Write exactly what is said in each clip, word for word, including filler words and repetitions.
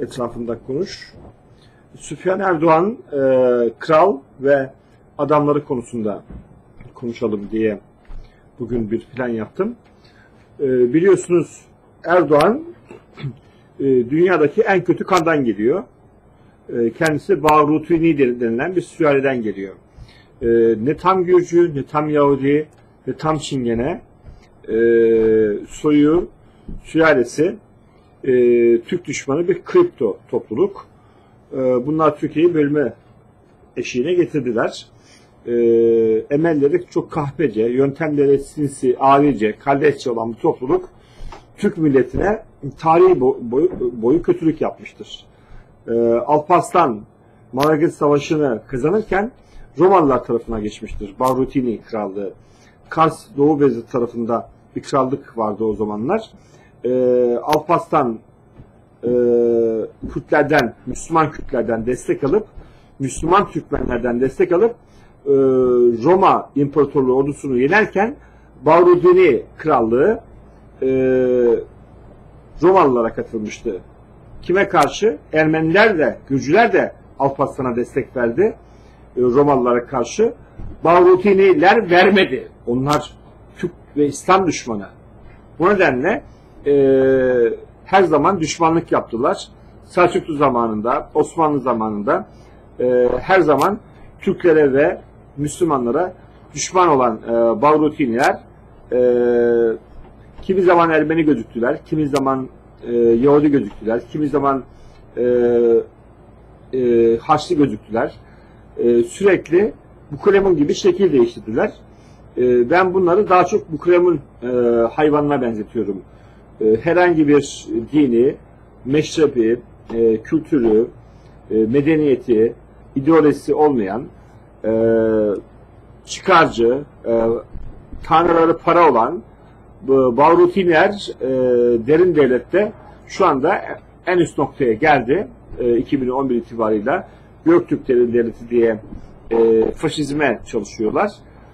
etrafında konuş. Süfyan Erdoğan e, kral ve adamları konusunda konuşalım diye bugün bir plan yaptım. E, biliyorsunuz Erdoğan e, dünyadaki en kötü kandan geliyor. E, kendisi Bahrutini denilen bir sülaleden geliyor. E, ne tam Gürcü, ne tam Yahudi, ne tam Çingene e, soyu, sülalesi e, Türk düşmanı bir kripto topluluk. E, bunlar Türkiye'yi bölme eşiğine getirdiler. E, emelleri çok kahpece, yöntemleri sinsi, arice, kalleşçe olan bu topluluk Türk milletine tarihi boyu, boyu kötülük yapmıştır. E, Alparslan Malazgirt Savaşı'nı kazanırken Romalılar tarafına geçmiştir. Bahrutini Krallığı. Kars Doğu Beyazıt tarafında bir krallık vardı o zamanlar. E, Alparslan e, Kürtlerden, Müslüman Kürtlerden destek alıp, Müslüman Türkmenlerden destek alıp e, Roma İmparatorluğu ordusunu yenerken Bahrutini Krallığı e, Romalılara katılmıştı. Kime karşı? Ermeniler de, Gürcüler de Alparslan'a destek verdi. E, Romalılara karşı. Bahrutiniler vermedi. Onlar Türk ve İslam düşmanı. Bu nedenle e, her zaman düşmanlık yaptılar. Selçuklu zamanında, Osmanlı zamanında e, her zaman Türklere ve Müslümanlara düşman olan e, Bahrutiniler e, kimi zaman Ermeni gözüktüler, kimi zaman e, Yahudi gözüktüler, kimi zaman e, e, Haçlı gözüktüler. E, sürekli Bukalemun gibi şekil değiştirdiler. E, ben bunları daha çok Bukalemun e, hayvanına benzetiyorum. E, herhangi bir dini, meşrebi, e, kültürü, e, medeniyeti, ideolojisi olmayan, e, çıkarcı, e, tanrıları para olan bu Bahrutiniler e, derin devlette şu anda en üst noktaya geldi. E, iki bin on bir itibarıyla Göktürk Derin Devleti diye e, faşizme çalışıyorlar.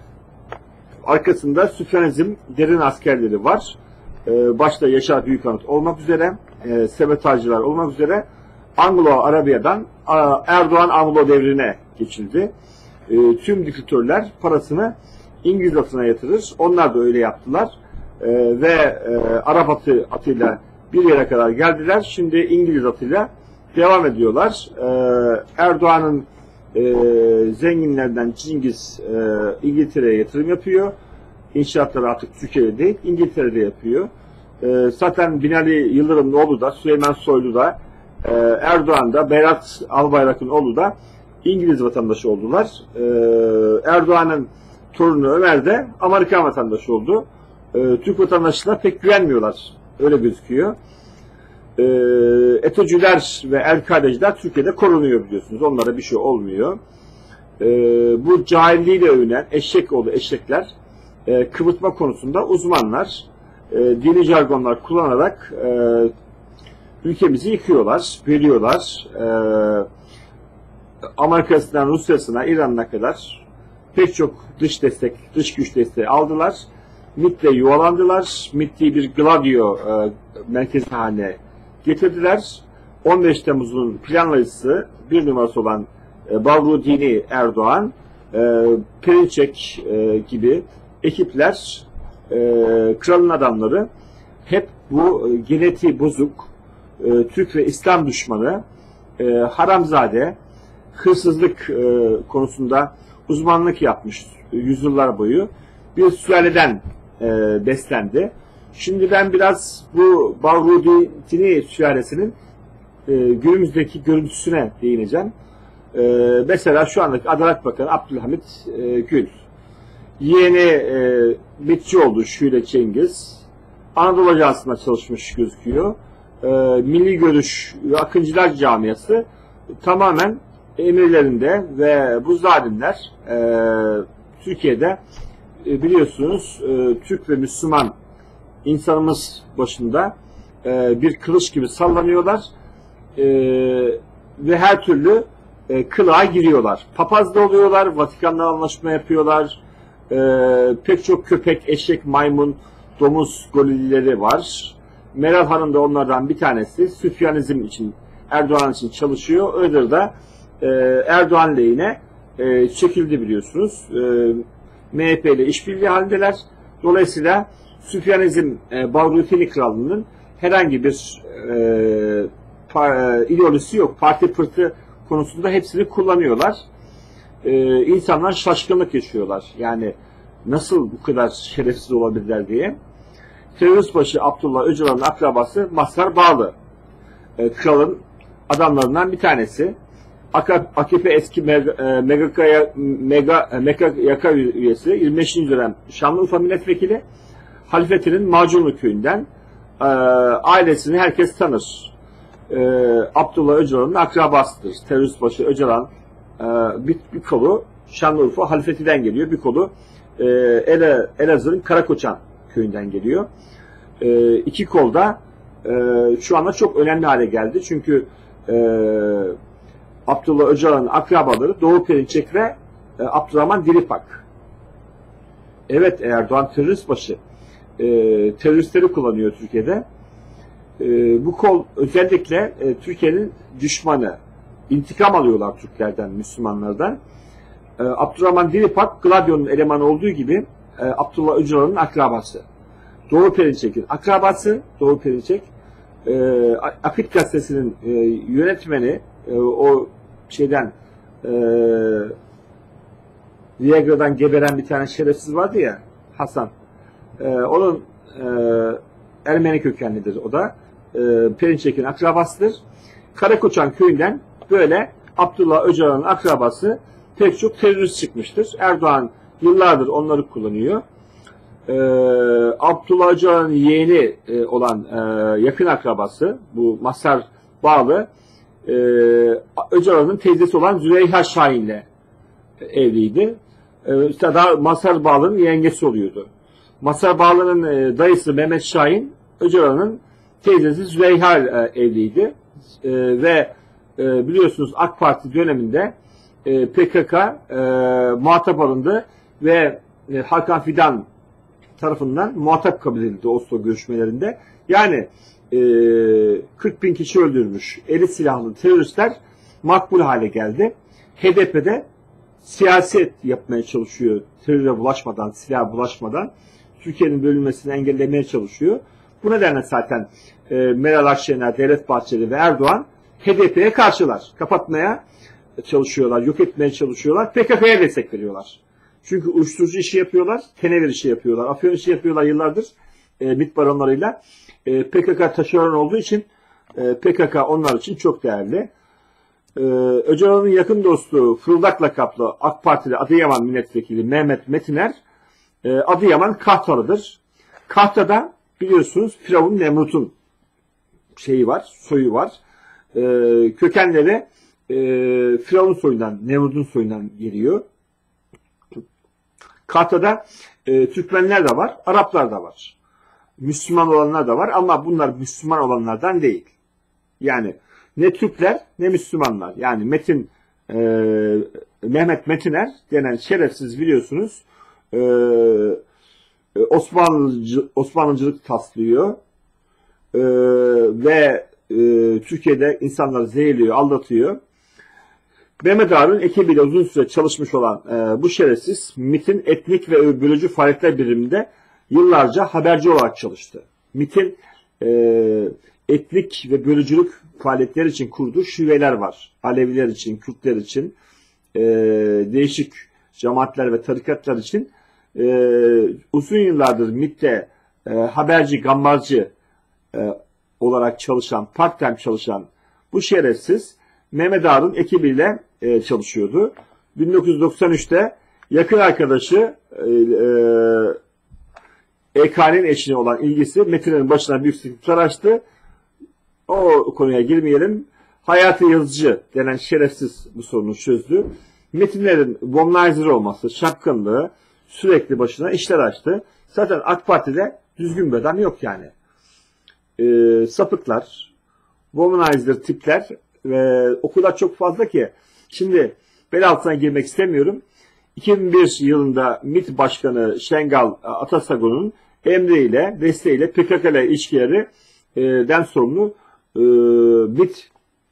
Arkasında Süfyanizm derin askerleri var. E, başta Yaşar Büyükanıt olmak üzere, e, sabotajcılar olmak üzere Anglo-Arabiya'dan Erdoğan Anglo devrine geçildi. E, tüm diktatörler parasını İngiliz atına yatırır. Onlar da öyle yaptılar. E, ve e, Arap atı, atıyla bir yere kadar geldiler. Şimdi İngiliz atıyla devam ediyorlar. E, Erdoğan'ın e, zenginlerden Cengiz e, İngiltere'ye yatırım yapıyor. İnşaatları artık Türkiye'de değil, İngiltere'de yapıyor. E, zaten Binali Yıldırım'ın oğlu da, Süleyman Soylu da, e, Erdoğan da, Berat Albayrak'ın oğlu da İngiliz vatandaşı oldular. E, Erdoğan'ın torunu Ömer de Amerikan vatandaşı oldu. E, Türk vatandaşlarına pek güvenmiyorlar. Öyle gözüküyor. E, ETÖ'cüler ve El-Kaideciler Türkiye'de korunuyor biliyorsunuz. Onlara bir şey olmuyor. E, bu cahilliğiyle övünen eşek oğlu eşekler e, kıvırtma konusunda uzmanlar. E, dini jargonlar kullanarak e, ülkemizi yıkıyorlar, bölüyorlar. E, Amerika'sından Rusya'sına, İran'ına kadar pek çok dış destek, dış güç desteği aldılar. M İ T'le yuvalandılar. M İ T'yi bir Gladio e, merkezi haline getirdiler. on beş Temmuz'un planlayıcısı bir numarası olan e, Bahrutini Erdoğan, e, Perinçek e, gibi ekipler, e, kralın adamları hep bu e, genetiği bozuk, e, Türk ve İslam düşmanı, e, haramzade, hırsızlık e, konusunda uzmanlık yapmış yüzyıllar boyu bir sülaleden e, beslendi. Şimdi ben biraz bu Bahrutini sülalesinin e, günümüzdeki görüntüsüne değineceğim. E, mesela şu andaki Adalet Bakanı Abdülhamit e, Gül. Yeğeni e, Mitçioğlu Şule Cengiz. Anadolu Ajansı'nda çalışmış gözüküyor. E, Milli Görüş ve Akıncılar Camiası tamamen emirlerinde ve bu zalimler e, Türkiye'de e, biliyorsunuz e, Türk ve Müslüman insanımız başında e, bir kılıç gibi sallanıyorlar e, ve her türlü e, kılığa giriyorlar. Papazda oluyorlar, Vatikan'la anlaşma yapıyorlar. E, pek çok köpek, eşek, maymun, domuz gorilleri var. Meral Hanım da onlardan bir tanesi. Süfyanizm için Erdoğan için çalışıyor. Iğdır'da e, Erdoğan lehine e, çekildi biliyorsunuz. E, M H P ile işbirliği halindeler. Dolayısıyla Süfyanizm e, Bavrutini Krallığı'nın herhangi bir e, pa, e, ideolojisi yok. Parti pırtı konusunda hepsini kullanıyorlar. E, insanlar şaşkınlık yaşıyorlar. Yani nasıl bu kadar şerefsiz olabilirler diye. Terörist başı Abdullah Öcalan'ın akrabası Mazhar Bağlı. E, kralın adamlarından bir tanesi. A K P eski M K Y K üyesi, yirmi beşinci dönem Şanlıurfa milletvekili, Halifeti'nin Macunlu köyünden. E, ailesini herkes tanır. E, Abdullah Öcalan'ın akrabasıdır. Terörist başı Öcalan e, bir, bir kolu Şanlıurfa Halifeti'den geliyor. Bir kolu e, Ele, Elazığ'ın Karakoçan köyünden geliyor. E, iki kol da e, şu anda çok önemli hale geldi. Çünkü e, Abdullah Öcalan'ın akrabaları Doğu Perinçek ve e, Abdurrahman Dilipak. Evet, Erdoğan terörist başı. E, teröristleri kullanıyor Türkiye'de. E, bu kol özellikle e, Türkiye'nin düşmanı. İntikam alıyorlar Türklerden, Müslümanlardan. E, Abdurrahman Dilipak, Gladio'nun elemanı olduğu gibi e, Abdullah Öcalan'ın akrabası. Doğu Perinçek'in akrabası, Doğu Perinçek. E, Akit Gazetesi'nin e, yönetmeni, e, o şeyden e, Viagra'dan geberen bir tane şerefsiz vardı ya, Hasan. E, onun e, Ermeni kökenlidir o da. E, Perinçek'in akrabasıdır. Karakoçan köyünden böyle Abdullah Öcalan'ın akrabası pek çok terörist çıkmıştır. Erdoğan yıllardır onları kullanıyor. Ee, Abdullah Öcalan'ın yeğeni e, olan e, yakın akrabası, bu Mazhar Bağlı, e, Öcalan'ın teyzesi olan Züleyha Şahin'le evliydi. E, işte daha Mazhar Bağlı'nın yengesi oluyordu. Mazhar Bağlı'nın e, dayısı Mehmet Şahin, Öcalan'ın teyzesi Züleyha e, evliydi. E, ve e, biliyorsunuz AK Parti döneminde e, P K K e, muhatap alındı ve e, Hakan Fidan tarafından muhatap kabul edildi Oslo görüşmelerinde. Yani e, kırk bin kişi öldürmüş eli silahlı teröristler makbul hale geldi. H D P'de siyaset yapmaya çalışıyor. Teröre bulaşmadan, silaha bulaşmadan Türkiye'nin bölünmesini engellemeye çalışıyor. Bu nedenle zaten e, Meral Akşener, Devlet Bahçeli ve Erdoğan H D P'ye karşılar. Kapatmaya çalışıyorlar, yok etmeye çalışıyorlar. P K K'ya destek veriyorlar. Çünkü uyuşturucu işi yapıyorlar, tenevir işi yapıyorlar, afyon işi yapıyorlar yıllardır e, MİT baronlarıyla. E, P K K taşeron olduğu için e, P K K onlar için çok değerli. E, Öcalan'ın yakın dostu Fırıldak lakaplı AK Partili Adıyaman milletvekili Mehmet Metiner, e, Adıyaman Kahtalı'dır. Kahta'da biliyorsunuz Firavun Nemrut'un şeyi var, soyu var. E, kökenleri e, Firavun soyundan, Nemrut'un soyundan geliyor. Kahta'da e, Türkmenler de var, Araplar da var. Müslüman olanlar da var ama bunlar Müslüman olanlardan değil. Yani ne Türkler ne Müslümanlar. Yani Metin e, Mehmet Metiner denen şerefsiz biliyorsunuz e, Osmanlıcı, Osmanlıcılık taslıyor e, ve e, Türkiye'de insanları zehirliyor, aldatıyor. Mehmet Ağar'ın ekibiyle uzun süre çalışmış olan e, bu şerefsiz MİT'in etnik ve bölücü faaliyetler biriminde yıllarca haberci olarak çalıştı. MİT'in e, etnik ve bölücülük faaliyetleri için kurduğu şubeler var. Aleviler için, Kürtler için, e, değişik cemaatler ve tarikatlar için e, uzun yıllardır MİT'te e, haberci, gambarcı e, olarak çalışan, part-time çalışan bu şerefsiz Mehmet Ağar'ın ekibiyle e, çalışıyordu. bin dokuz yüz doksan üçte yakın arkadaşı e K'nin eşine olan ilgisi Metin'in başına büyük sıkıntılar açtı. O konuya girmeyelim. Hayati Yazıcı denen şerefsiz bu sorunu çözdü. Metinlerin womanizer olması, şapkınlığı sürekli başına işler açtı. Zaten AK Parti'de düzgün bir adam yok yani. E, sapıklar, womanizer tipler ve o kadar çok fazla ki. Şimdi bel altına girmek istemiyorum. iki bin bir yılında MİT Başkanı Şengal Atasagun'un emriyle, desteğiyle P K K ile ilişkilerinden sorumlu e, MİT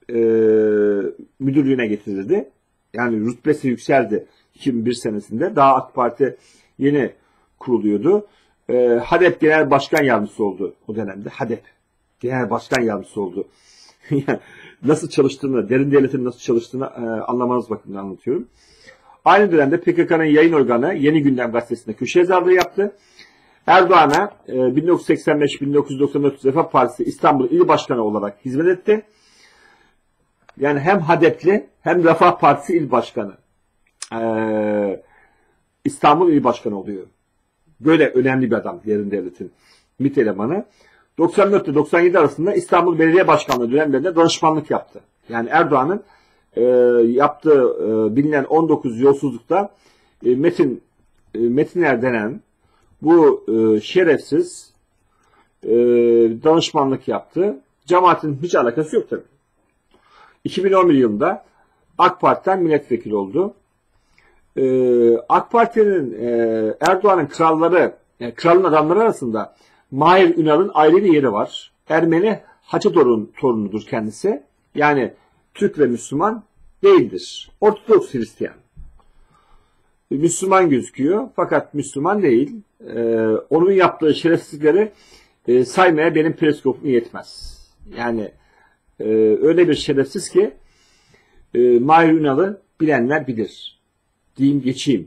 e, müdürlüğüne getirildi. Yani rütbesi yükseldi iki bin bir senesinde. Daha AK Parti yeni kuruluyordu. E, HADEP Genel Başkan Yardımcısı oldu o dönemde. HADEP Genel Başkan Yardımcısı oldu. Nasıl çalıştığını, derin devletin nasıl çalıştığını e, anlamanız bakımından anlatıyorum. Aynı dönemde P K K'nın yayın organı Yeni Gündem gazetesinde köşe yazarlığı yaptı. Erdoğan'a e, bin dokuz yüz seksen beş bin dokuz yüz doksan dört Refah Partisi İstanbul İl Başkanı olarak hizmet etti. Yani hem HADEP'li hem Refah Partisi İl Başkanı. Ee, İstanbul İl Başkanı oluyor. Böyle önemli bir adam derin devletin MİT elemanı. doksan dört ile doksan yedi arasında İstanbul Belediye Başkanlığı dönemlerinde danışmanlık yaptı. Yani Erdoğan'ın e, yaptığı e, bilinen on dokuz yolsuzlukta e, Metin e, Metiner denen bu e, şerefsiz e, danışmanlık yaptı. Cemaatin hiç alakası yok tabii. iki bin on bir yılında AK Parti'den milletvekili oldu. Ee, AK Parti'nin e, Erdoğan'ın kralları, yani kralın adamları arasında Mahir Ünal'ın ayrı bir yeri var. Ermeni Haçatorun torunudur kendisi. Yani Türk ve Müslüman değildir. Ortodoks Hristiyan. Müslüman gözüküyor fakat Müslüman değil. Ee, onun yaptığı şerefsizlikleri e, saymaya benim periskopum yetmez. Yani e, öyle bir şerefsiz ki e, Mahir Ünal'ı bilenler bilir. Diyeyim geçeyim.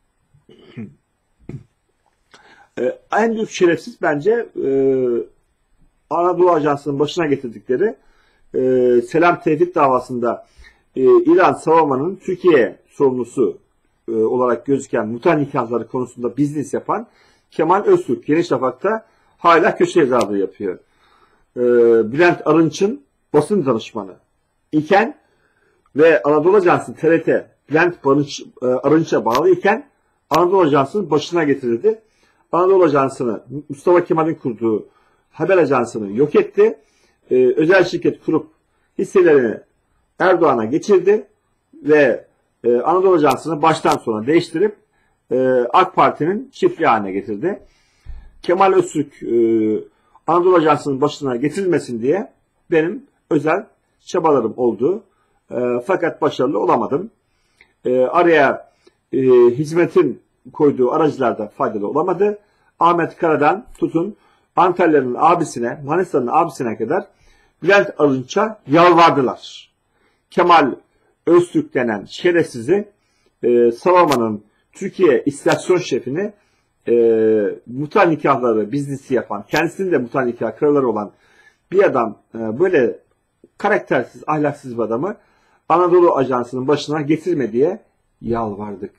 e, en büyük şerefsiz bence e, Anadolu Ajansı'nın başına getirdikleri e, Selam Tevfik davasında e, İran savunmanın Türkiye sorumlusu e, olarak gözüken muhtar nikahları konusunda business yapan Kemal Öztürk Yeni Şafak'ta hala köşe yazarlığı yapıyor. E, Bülent Arınç'ın basın danışmanı iken ve Anadolu Ajansı T R T Bülent Arınç'a bağlı iken Anadolu Ajansı'nın başına getirildi. Anadolu Ajansı'nı Mustafa Kemal'in kurduğu haber ajansını yok etti. Ee, özel şirket kurup hisselerini Erdoğan'a geçirdi ve e, Anadolu Ajansı'nı baştan sona değiştirip e, AK Parti'nin çiftliği haline getirdi. Kemal Öztürk e, Anadolu Ajansı'nın başına getirilmesin diye benim özel çabalarım oldu. E, fakat başarılı olamadım. E, araya e, hizmetin koyduğu aracılarda faydalı olamadı. Ahmet Kara'dan tutun Antalya'nın abisine, Manisa'nın abisine kadar Bülent Arınç'a yalvardılar. Kemal Öztürk denen şerefsizi e, savunmanın Türkiye istasyon şefini e, muhtar nikahları biznesi yapan, kendisinin de muhtar nikah kraları olan bir adam e, böyle karaktersiz, ahlaksız bir adamı Anadolu Ajansı'nın başına getirme diye yalvardık.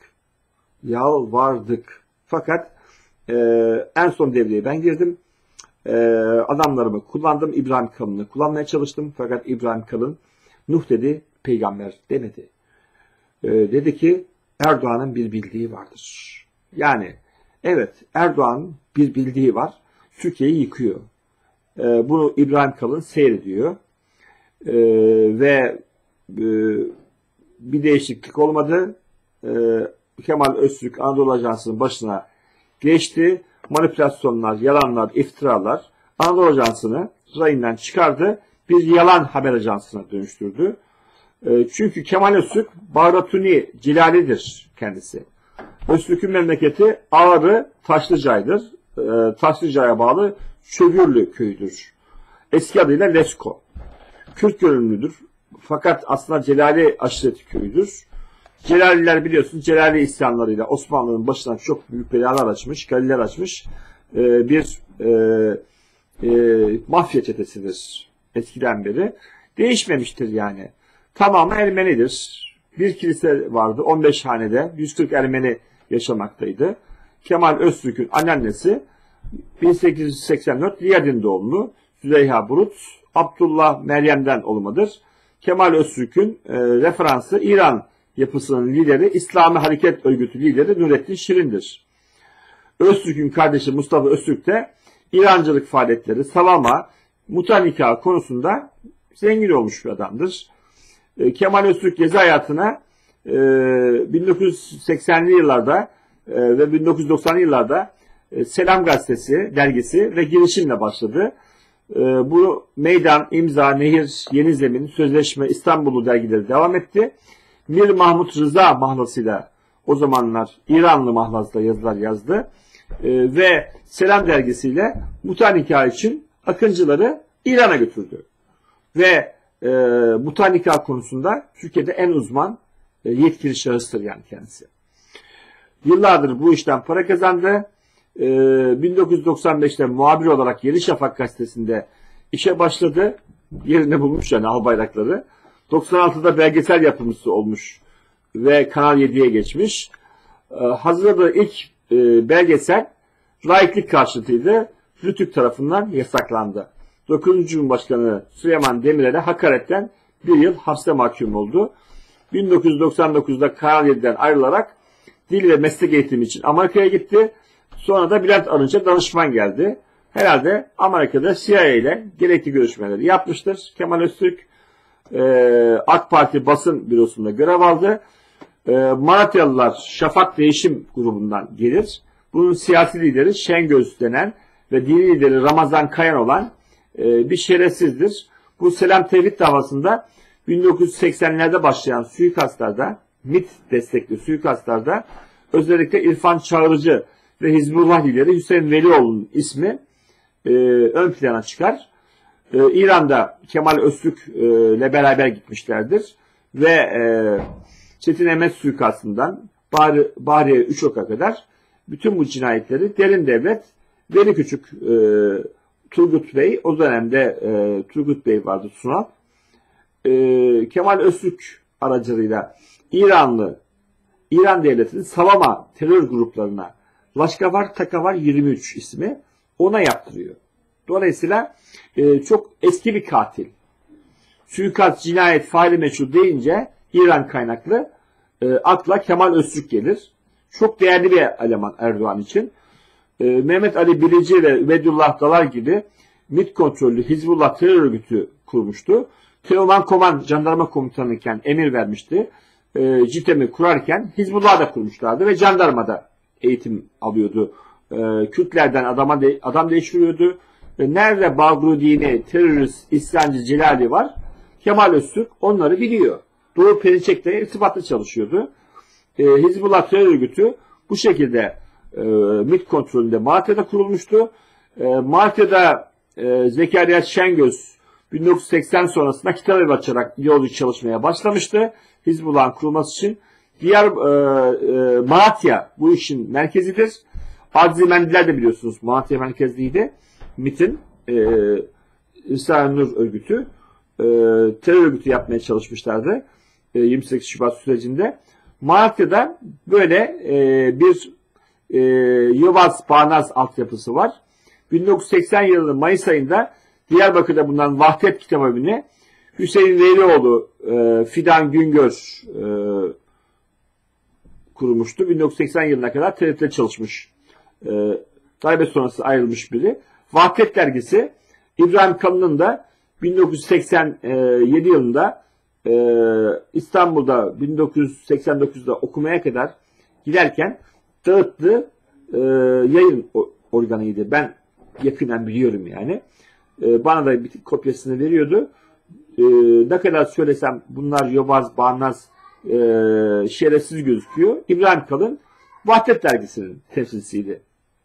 Yalvardık. Fakat e, en son devreye ben girdim. E, adamlarımı kullandım. İbrahim Kalın'ı kullanmaya çalıştım. Fakat İbrahim Kalın Nuh dedi, peygamber demedi. E, dedi ki Erdoğan'ın bir bildiği vardır. Yani evet Erdoğan'ın bir bildiği var. Türkiye'yi yıkıyor. E, bunu İbrahim Kalın seyrediyor. E, ve e, bir değişiklik olmadı. E, Kemal Öztürk Anadolu Ajansı'nın başına geçti. Manipülasyonlar, yalanlar, iftiralar Anadolu Ajansı'nı rayından çıkardı. Bir yalan haber ajansına dönüştürdü. E, çünkü Kemal Öztürk Bağratuni Cilali'dir kendisi. Öztürk'ün memleketi Ağrı Taşlıca'ydır. E, Taşlıca'ya bağlı Çögürlü köyüdür. Eski adıyla Lesko. Kürt görünümlüdür. Fakat aslında Celali aşireti köyüdür. Celaliler biliyorsunuz Celali isyanlarıyla Osmanlı'nın başına çok büyük belalar açmış, galiler açmış e, bir e, e, mafya çetesidir eskiden beri. Değişmemiştir yani. Tamamı Ermenidir. Bir kilise vardı on beş hanede yüz kırk Ermeni yaşamaktaydı. Kemal Öztürk'ün anneannesi bin sekiz yüz seksen dört Liyadin doğumlu Züleyha Burut, Abdullah Meryem'den olmadır. Kemal Öztürk'ün e, referansı İran yapısının lideri, İslami Hareket Örgütü lideri Nurettin Şirin'dir. Öztürk'ün kardeşi Mustafa Öztürk de İrancılık faaliyetleri, savama, muhtar nikahı konusunda zengin olmuş bir adamdır. E, Kemal Öztürk gezi hayatına e, bin dokuz yüz seksenli yıllarda e, ve bin dokuz yüz doksanlı yıllarda e, Selam Gazetesi, dergisi ve girişimle başladı. E, bu Meydan, İmza, Nehir, Yeni Zemin, Sözleşme, İstanbul'u dergileri devam etti. Mir Mahmut Rıza mahlasıyla o zamanlar İranlı mahlasla yazılar yazdı. E, ve Selam dergisiyle muta nikahı için akıncıları İran'a götürdü. Ve e, muta nikah konusunda Türkiye'de en uzman e, yetkili şahıstır yani kendisi. Yıllardır bu işten para kazandı. E, bin dokuz yüz doksan beşte muhabir olarak Yeni Şafak gazetesinde işe başladı. Yerini bulmuş yani al bayrakları. doksan altıda belgesel yapımcısı olmuş ve Kanal yediye geçmiş. E, hazırladığı ilk e, belgesel laiklik karşıtıydı. Rütük tarafından yasaklandı. dokuzuncu Cumhurbaşkanı Süleyman Demirel'e hakaretten bir yıl hapse mahkum oldu. bin dokuz yüz doksan dokuzda Kanal yediden ayrılarak dil ve meslek eğitimi için Amerika'ya gitti. Sonra da Bülent Arınç'a danışman geldi. Herhalde Amerika'da C I A ile gerekli görüşmeleri yapmıştır. Kemal Öztürk e, AK Parti basın bürosunda görev aldı. E, Malatyalılar Şafak Değişim grubundan gelir. Bunun siyasi lideri Şengöz denen ve dini lideri Ramazan Kayan olan e, bir şerefsizdir. Bu Selam Tevhid davasında bin dokuz yüz seksenlerde başlayan suikastlarda, MİT destekli suikastlarda özellikle İrfan Çağrıcı ve Hizbullah lideri Hüseyin Velioğlu'nun ismi e, ön plana çıkar. E, İran'da Kemal Öztürk e, ile beraber gitmişlerdir. Ve e, Çetin Emet suikastından Bahri, Bahriye Üçok'a kadar bütün bu cinayetleri Derin Devlet, Veli Küçük, e, Turgut Bey, o dönemde e, Turgut Bey vardı Sunal, e, Kemal Öztürk aracılığıyla İranlı, İran devletinin Savama terör gruplarına Laşkavar Takavar yirmi üç ismi ona yaptırıyor. Dolayısıyla e, çok eski bir katil. Suikast, cinayet, faili meçhul deyince İran kaynaklı e, akla Kemal Öztürk gelir. Çok değerli bir eleman Erdoğan için. E, Mehmet Ali Bilici ve Übedullah Dalar gibi MİT kontrollü Hizbullah terör örgütü kurmuştu. Teoman Koman jandarma komutanıyken emir vermişti. E, CİTEM'i kurarken Hizbullah da kurmuşlardı ve jandarmada eğitim alıyordu. E, Kürtlerden adama de, adam değiştiriyordu. E, nerede Bağgru dini, terörist, İslamcı, Celali var? Kemal Öztürk onları biliyor. Doğu Perinçek'le irtibatlı çalışıyordu. E, Hizbullah terör örgütü bu şekilde e, MİT kontrolünde Malatya'da kurulmuştu. E, Malatya'da e, Zekeriya Şengöz bin dokuz yüz seksen sonrasında kitabevi açarak ideolojik çalışmaya başlamıştı. Hizbullah'ın kurulması için. Diğer e, e, Malatya bu işin merkezidir. Adzi Mendiler de biliyorsunuz Malatya merkezliydi. MİT'in e, İsrail Nur örgütü e, terör örgütü yapmaya çalışmışlardı. E, yirmi sekiz Şubat sürecinde. Malatya'da böyle e, bir e, Yobaz Bağnaz altyapısı var. bin dokuz yüz seksen yılının Mayıs ayında Diyarbakır'da bulunan Vahdet Kitabevi'ne Hüseyin Velioğlu, e, Fidan Güngör e, kurulmuştu. bin dokuz yüz seksen yılına kadar T R T'de çalışmış. E, darbe sonrası ayrılmış biri. Vahdet dergisi İbrahim Kalın'ın da bin dokuz yüz seksen yedi yılında e, İstanbul'da bin dokuz yüz seksen dokuzda okumaya kadar giderken dağıttığı e, yayın organıydı. Ben yakından biliyorum yani. E, bana da bir kopyasını veriyordu. E, ne kadar söylesem bunlar yobaz, bağnaz, e, şerefsiz gözüküyor. İbrahim Kalın Vahdet dergisinin temsilcisiydi.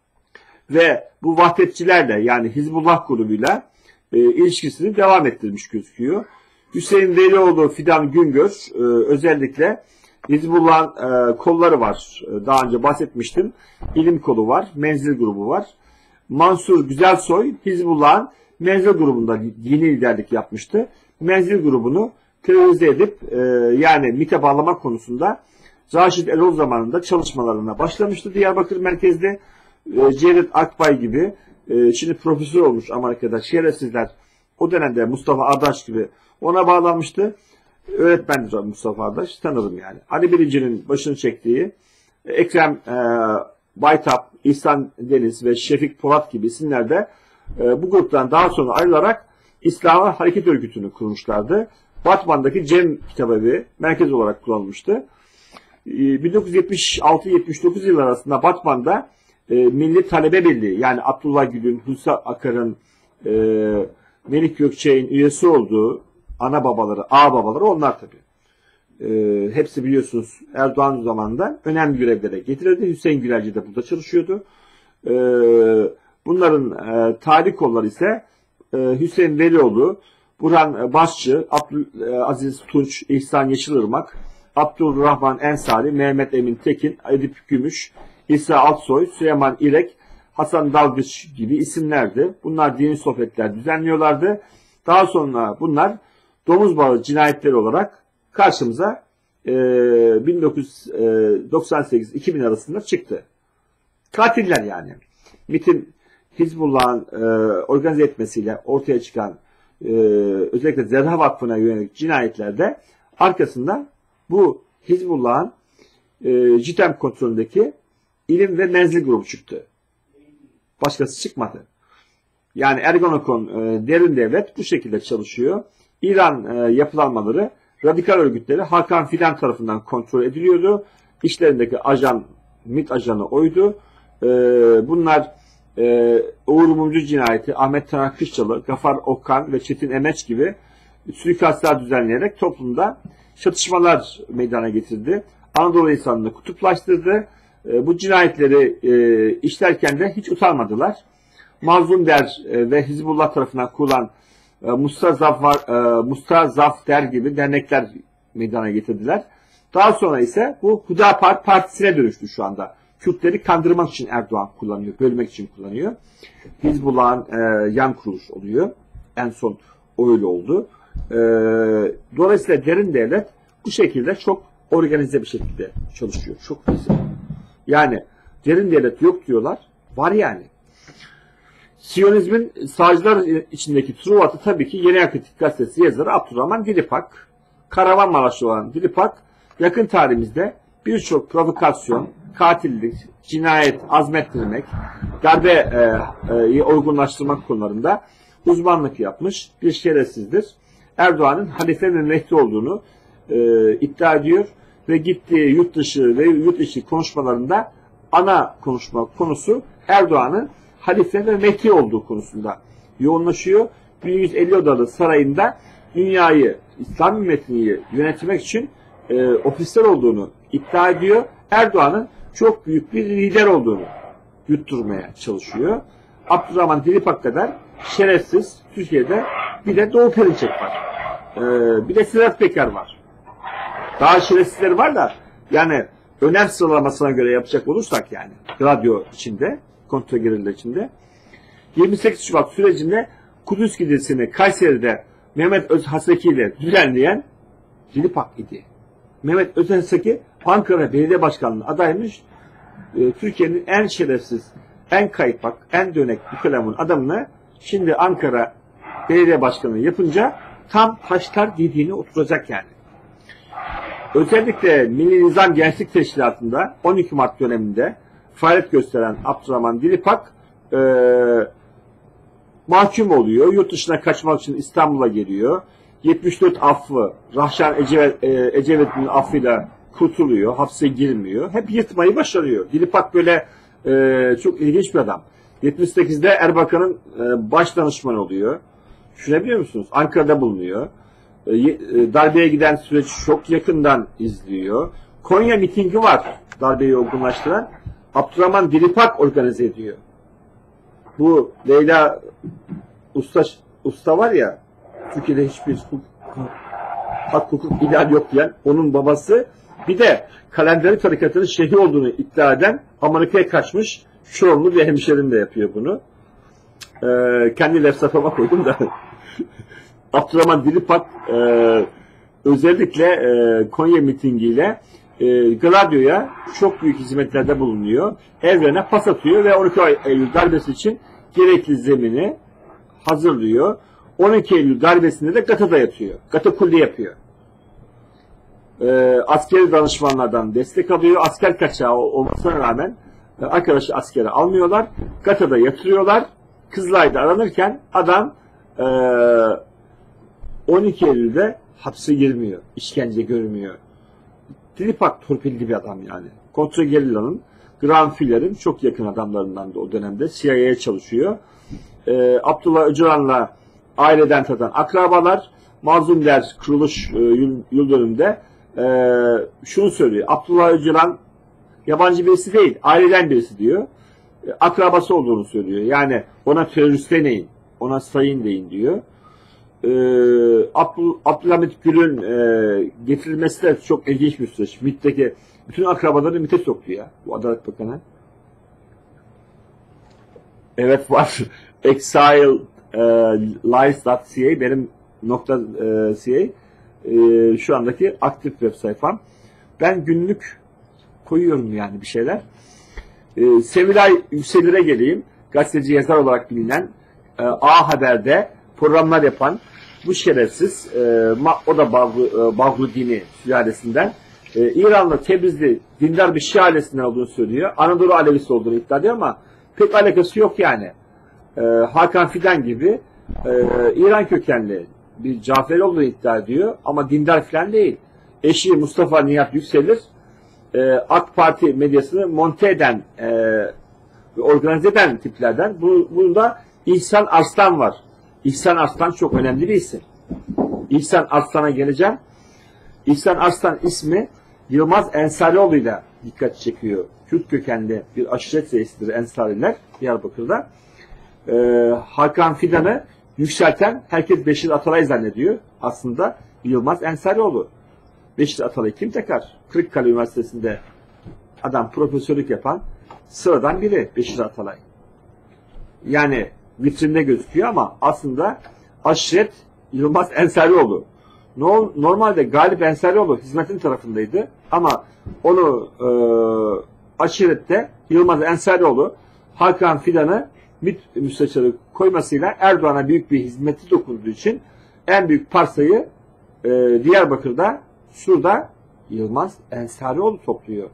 Ve bu vahdetçilerle yani Hizbullah grubuyla e, ilişkisini devam ettirmiş gözüküyor. Hüseyin Velioğlu, Fidan Güngör e, özellikle Hizbullah'ın e, kolları var. E, daha önce bahsetmiştim. İlim kolu var, menzil grubu var. Mansur Güzelsoy Hizbullah'ın menzil grubunda dini liderlik yapmıştı. Menzil grubunu terörize edip e, yani MİT'e bağlama konusunda Raşit Erol zamanında çalışmalarına başlamıştı Diyarbakır merkezde. E, Cevdet Akbay gibi e, şimdi profesör olmuş Amerika'da şerefsizler o dönemde Mustafa Ardaş gibi ona bağlanmıştı. Öğretmendir Mustafa Ardaş, tanırım yani. Ali Bilici'nin başını çektiği Ekrem e, Baytap, İhsan Deniz ve Şefik Polat gibi isimler de e, bu gruptan daha sonra ayrılarak İslam Hareket Örgütü'nü kurmuşlardı. Batman'daki Cem Kitabevi merkez olarak kullanılmıştı. E, bin dokuz yüz yetmiş altı yetmiş dokuz yılları arasında Batman'da e, Milli Talebe Birliği yani Abdullah Gül'ün, Hulusi Akar'ın, e, Melik Gökçek'in üyesi olduğu ana babaları, ağ babaları onlar tabii. E, hepsi biliyorsunuz Erdoğan zamanında önemli görevlere getirildi. Hüseyin Gülerci de burada çalışıyordu. E, bunların e, tarih kolları ise e, Hüseyin Velioğlu, Burhan Başçı, Abdülaziz Tunç, İhsan Yeşilırmak, Abdülrahman Ensari, Mehmet Emin Tekin, Edip Gümüş, İsa Altsoy, Süleyman İrek, Hasan Dalgıç gibi isimlerdi. Bunlar dini sohbetler düzenliyorlardı. Daha sonra bunlar domuz bağı cinayetleri olarak karşımıza e, bin dokuz yüz doksan sekiz iki bin arasında çıktı. Katiller yani. MİT'in Hizbullah'ın e, organize etmesiyle ortaya çıkan e, özellikle Zerha Vakfı'na yönelik cinayetlerde arkasında bu Hizbullah'ın e, JITEM kontrolündeki ilim ve menzil grubu çıktı. Başkası çıkmadı. Yani Ergonokon e, derin devlet bu şekilde çalışıyor. İran e, yapılanmaları, radikal örgütleri Hakan Fidan tarafından kontrol ediliyordu. İşlerindeki ajan, MİT ajanı oydu. E, bunlar e, Uğur Mumcu cinayeti, Ahmet Taner Kışçalı, Gafar Okan ve Çetin Emeç gibi suikastlar düzenleyerek toplumda çatışmalar meydana getirdi. Anadolu insanını kutuplaştırdı. E, bu cinayetleri e, işlerken de hiç utanmadılar. Mazlum Der e, ve Hizbullah tarafından kurulan e, Mustazaf, e, Mustazaf Der gibi dernekler meydana getirdiler. Daha sonra ise bu Hüdapar Partisi'ne dönüştü şu anda. Kürtleri kandırmak için Erdoğan kullanıyor, bölmek için kullanıyor. Hizbullah'ın e, yan kuruluş oluyor. En son öyle oldu. E, dolayısıyla derin devlet bu şekilde çok organize bir şekilde çalışıyor. Çok hızlı. Yani derin devlet yok diyorlar. Var yani. Siyonizmin sağcılar içindeki Truvat'ı tabii ki Yeni Akit gazetesi yazarı Abdurrahman Dilipak. Kahramanmaraşlı olan Dilipak yakın tarihimizde birçok provokasyon, katillik, cinayet, azmettirmek, darbe e, e, uygunlaştırmak konularında uzmanlık yapmış bir şerefsizdir. Erdoğan'ın halife ve Mehdi olduğunu e, iddia ediyor ve gittiği yurt dışı ve yurt içi konuşmalarında ana konuşma konusu Erdoğan'ın halife ve Mehdi olduğu konusunda yoğunlaşıyor. bin yüz elli odalı sarayında dünyayı, İslam ümmetini yönetmek için e, ofisler olduğunu iddia ediyor. Erdoğan'ın çok büyük bir lider olduğunu yutturmaya çalışıyor. Abdurrahman Dilipak kadar şerefsiz Türkiye'de bir de Doğu Perinçek var. Ee, bir de Sedat Peker var. Daha şerefsizleri var da yani önem sıralamasına göre yapacak olursak yani radyo içinde, kontrgerilla içinde yirmi sekiz Şubat sürecinde Kudüs gecesini Kayseri'de Mehmet Özhaseki ile düzenleyen Dilipak idi. Mehmet Özhaseki Ankara Belediye Başkanlığı adaymış. Ee, Türkiye'nin en şerefsiz, en kaypak, en dönek bu kalemun adamını şimdi Ankara Belediye Başkanlığı yapınca tam taşlar dediğini oturacak yani. Özellikle Milli Nizam Gençlik Teşkilatı'nda on iki Mart döneminde faaliyet gösteren Abdurrahman Dilipak e, mahkum oluyor. Yurt dışına kaçmak için İstanbul'a geliyor. yetmiş dört affı Rahşan Ecevit, e, Ecevit'in affıyla kurtuluyor. Hapse girmiyor. Hep yırtmayı başarıyor. Dilipak böyle e, çok ilginç bir adam. yetmiş sekizde Erbakan'ın e, baş danışmanı oluyor. Düşünebiliyor musunuz? Ankara'da bulunuyor. E, e, darbeye giden süreç çok yakından izliyor. Konya mitingi var. Darbeyi olgunlaştıran. Abdurrahman Dilipak organize ediyor. Bu Leyla Usta, Usta var ya, Türkiye'de hiçbir hukuk, hak hukuk ihlal yok diyen onun babası, bir de Kalenderi tarikatının şeyhi olduğunu iddia eden Amerika'ya kaçmış Çorumlu bir hemşerim de yapıyor bunu. Ee, kendi lefsafama koydum da Abdurrahman Dilipak e, özellikle e, Konya mitingiyle e, Gladio'ya çok büyük hizmetlerde bulunuyor. Evrene pas atıyor ve on iki Eylül darbesi için gerekli zemini hazırlıyor. on iki Eylül darbesinde de Gata'da yatıyor. Gata kulli yapıyor. E, askeri danışmanlardan destek alıyor. Asker kaçağı olmasına rağmen e, arkadaşı askere almıyorlar. Gata'da yatırıyorlar. Kızılay'da aranırken adam e, on iki Eylül'de hapse girmiyor. İşkence görmüyor. Dilipak torpilli bir adam yani. Kontrgerilla'nın, Granfiller'in çok yakın adamlarından da o dönemde C I A'ya çalışıyor. e, Abdullah Öcalan'la aileden tadan akrabalar. Mazlum Der kuruluş e, yıl, yıl dönümünde e, şunu söylüyor. Abdullah Öcalan yabancı birisi değil, aileden birisi diyor. E, akrabası olduğunu söylüyor. Yani ona terörist demeyin, ona sayın deyin diyor. E, Abdül, Abdülhamit Gül'ün e, getirilmesi de çok ilginç bir süreç. MİT'teki bütün akrabaları MİT'e soktu ya bu Adalet Bakanı. Evet var. Exile e, lies nokta c a benim nokta e, .ca e, şu andaki aktif web sayfam. Ben günlük koyuyorum yani bir şeyler. E, Sevilay Yükselir'e geleyim. Gazeteci yazar olarak bilinen e, A Haber'de programlar yapan bu şerefsiz e, o da Bağlı, e, Bağlı dini sülalesinden e, İranlı Tebrizli dindar bir Şii ailesinden olduğunu söylüyor. Anadolu Alevisi olduğunu iddia ediyor ama pek alakası yok yani. E, Hakan Fidan gibi e, İran kökenli bir Caferi olduğunu iddia ediyor ama dindar falan değil. Eşi Mustafa Nihat Yükselir e, AK Parti medyasını monte eden e, organize eden tiplerden. Bu, bunda İhsan Arslan var. İhsan Arslan çok önemli bir isim. İhsan Arslan'a geleceğim. İhsan Arslan ismi Yılmaz Ensarioğlu'yla dikkat çekiyor. Kürt kökenli bir aşiret reisidir Ensariler Diyarbakır'da. Ee, Hakan Fidan'ı yükselten herkes Beşir Atalay zannediyor. Aslında Yılmaz Ensarioğlu. Beşir Atalay kim takar? Kırıkkale Üniversitesi'nde adam profesörlük yapan sıradan biri Beşir Atalay. Yani vitrinde gözüküyor ama aslında aşiret Yılmaz Ensarioğlu. Normalde Galip Ensarioğlu hizmetin tarafındaydı ama onu e, aşirette Yılmaz Ensarioğlu Hakan Fidan'ı MİT müsteşarı koymasıyla Erdoğan'a büyük bir hizmeti dokunduğu için en büyük parsayı e, Diyarbakır'da şurada Yılmaz Ensarioğlu topluyor.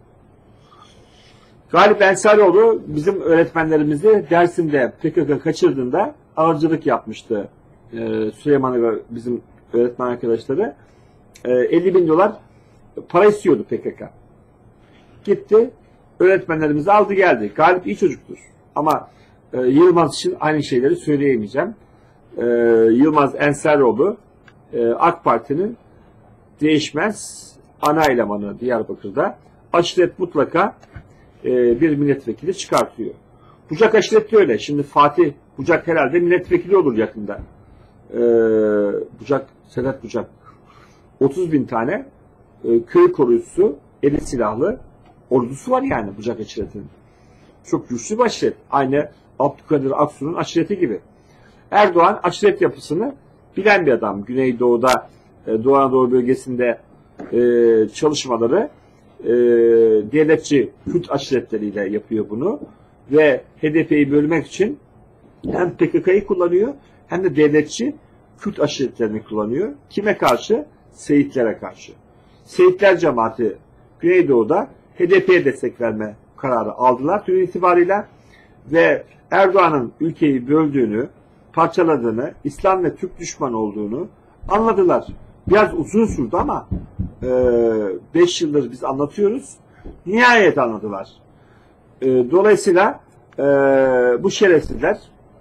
Galip Ensarioğlu bizim öğretmenlerimizi Dersim'de P K K kaçırdığında ağırcılık yapmıştı. Ee, Süleyman ve bizim öğretmen arkadaşları. Ee, elli bin dolar para istiyordu P K K. Gitti, öğretmenlerimizi aldı geldi. Galip iyi çocuktur. Ama e, Yılmaz için aynı şeyleri söyleyemeyeceğim. Ee, Yılmaz Ensarioğlu e, AK Parti'nin değişmez ana elemanı Diyarbakır'da. Aşiret mutlaka bir milletvekili çıkartıyor. Bucak aşireti de öyle. Şimdi Fatih Bucak herhalde milletvekili olur yakında. Ee, Bucak, Sedat Bucak. otuz bin tane e, köy koruyucusu, eli silahlı ordusu var yani Bucak aşiretinin. Çok güçlü bir aşiret. Aynı Abdülkadir Aksu'nun aşireti gibi. Erdoğan aşiret yapısını bilen bir adam. Güneydoğu'da, e, Doğu Anadolu bölgesinde e, çalışmaları E, devletçi Kürt aşiretleriyle yapıyor bunu ve H D P'yi bölmek için hem P K K'yı kullanıyor hem de devletçi Kürt aşiretlerini kullanıyor. Kime karşı? Seyitlere karşı. Seyitler cemaati Güneydoğu'da H D P'ye destek verme kararı aldılar dün itibariyle ve Erdoğan'ın ülkeyi böldüğünü, parçaladığını, İslam ve Türk düşmanı olduğunu anladılar. Biraz uzun sürdü ama beş yıldır biz anlatıyoruz. Nihayet anladılar. E, dolayısıyla e, bu şerefsizler